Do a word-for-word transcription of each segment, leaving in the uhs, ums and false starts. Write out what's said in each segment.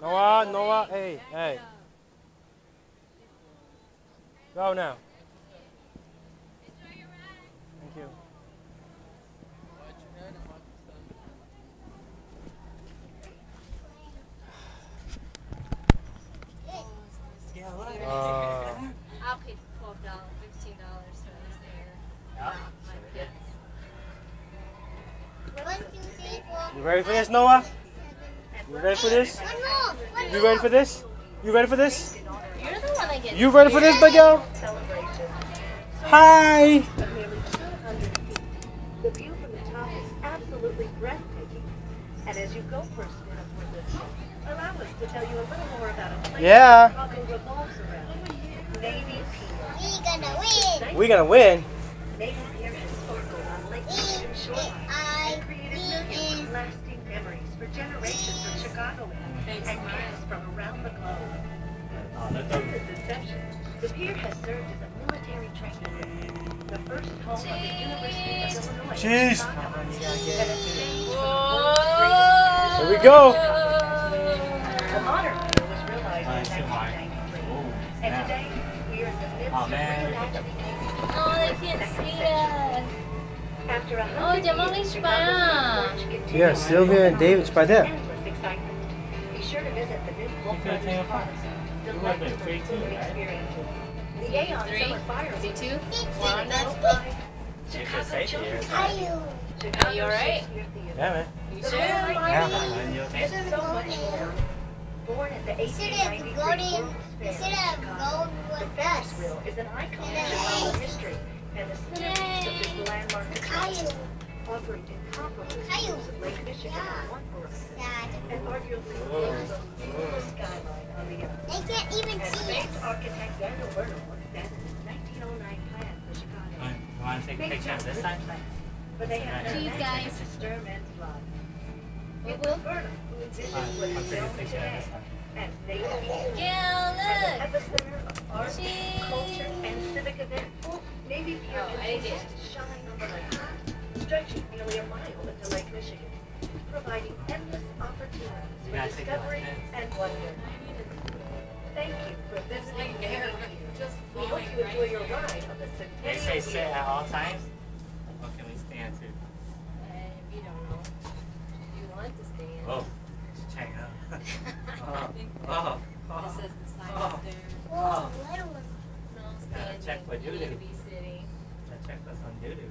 Noah, Noah, hey, hey. Go now. Thank you. Uh, I'll pay twelve dollars, fifteen dollars for this there. Yeah. My kids. You ready for this, Noah? You ready for this? You ready for this? You ready for this? You're the one that gets You ready for this, big girl? Hi. The view from the top is absolutely breathtaking. And as you go for a spin aboard this ship, allow us to tell you a little more about a place Yeah. that Chicago revolves around. Navy Pier. We gonna win. We gonna win. Navy Pier has sparkled on Lake Michigan shoreline and created millions of lasting memories for generations of Chicagoans and guests from around the globe. Since its inception, the pier has served as a military training ground, the first home of the University of Illinois. Cheese. Chicago, and a stage for the world's greatest Here we go. The modern pier was realized in nineteen ninety-three, and today we are in the midst Oh, of man. reimagining Oh, they can't see us. After a Oh, hundred llamó years, Miss Chicago's Pa. forge continues Yeah, Sylvia and David's by there. endless excitement. Be sure to visit the new Wolf You could've taken Brothers Park. You would've been free too, Delightful right? experiences. The Aeon Three? Summer Fire Is he two? One, that's five. Chicago stay here. Children's Are Theater. you? Chicago Are you alright? Shakespeare Theater. Yeah, man. You The sure? Royal Yeah. Library. You okay? And so much more. Born at the eighteen ninety-three World's Fair in Chicago, the Ferris wheel is an icon of Chicago history and the centerpiece of this landmark attraction, offering incomparable views of Lake Michigan on one horizon and arguably the most beautiful skyline on the other. They can't even And see famed us. architect Daniel Burnham extended his nineteen oh nine plan for Chicago. You want to take a picture of this side? But they have no Cheese, magic guys. to stir men's blood. It Whoop, was whoop. Burnham who envisioned Alright, what I'll is take a known picture of today this side. as Navy Pier. Yeah, As an look. epicenter of art, Cheese. culture, and civic events, Navy Pier Oh, I did. continues to shine on the lake, stretching nearly a mile into Lake Michigan, providing endless opportunities You for gotta take it like discovery this. and wonder. Thank you for visiting Navy Pier. Just We hope you enjoy your ride on the They say Centennial sit Pier. at all times? Or can we stand too? We don't know. You want to stay in. Oh, check it out. I think Oh, this is the sign oh. up there. Oh. No Gotta check standing. for You need doo-doo. to be sitting. Check check for some doo-doo.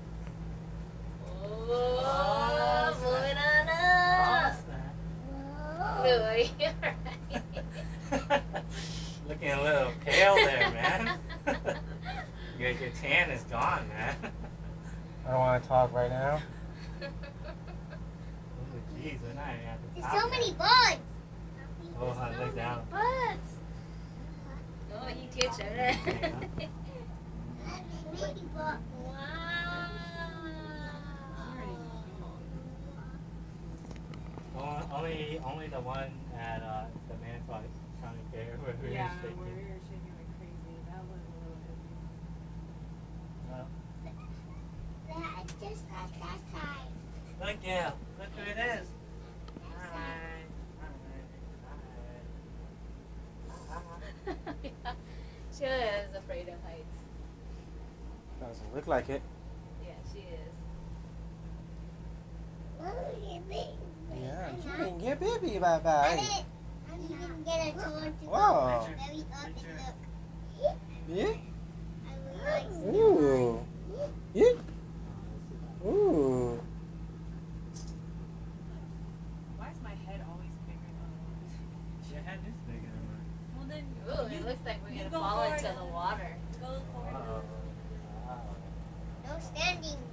Oh, moving on up. Oh, Lou, are you alright? looking a little pale there, man. your, your tan is gone, man. I don't want to talk right now. Oh, jeez, we're not even at the There's top so many yet. bugs. Oh, I look down. Bugs. Oh, he kitchen. Wow. Only, only, only the one at uh, the Manitowoc County Fair where we Yeah, were shaking. where we were shaking like crazy. That was a little heavy. Well, That just got that side. look, Gail. Look who it is. Hi. Hi. Hi. Yeah. She is afraid of heights. Doesn't look like it. Yeah, she is. Yeah, you can get baby bye bye. You can get a tour to Wow. go very up and look. Yeah? I would like to. Ooh. Yeah? Ooh. Why is my head always bigger than Your head is bigger than mine. Well, then Ooh, you it looks like we're you gonna go fall forward into and the water. go forward. Oh, wow. No standing.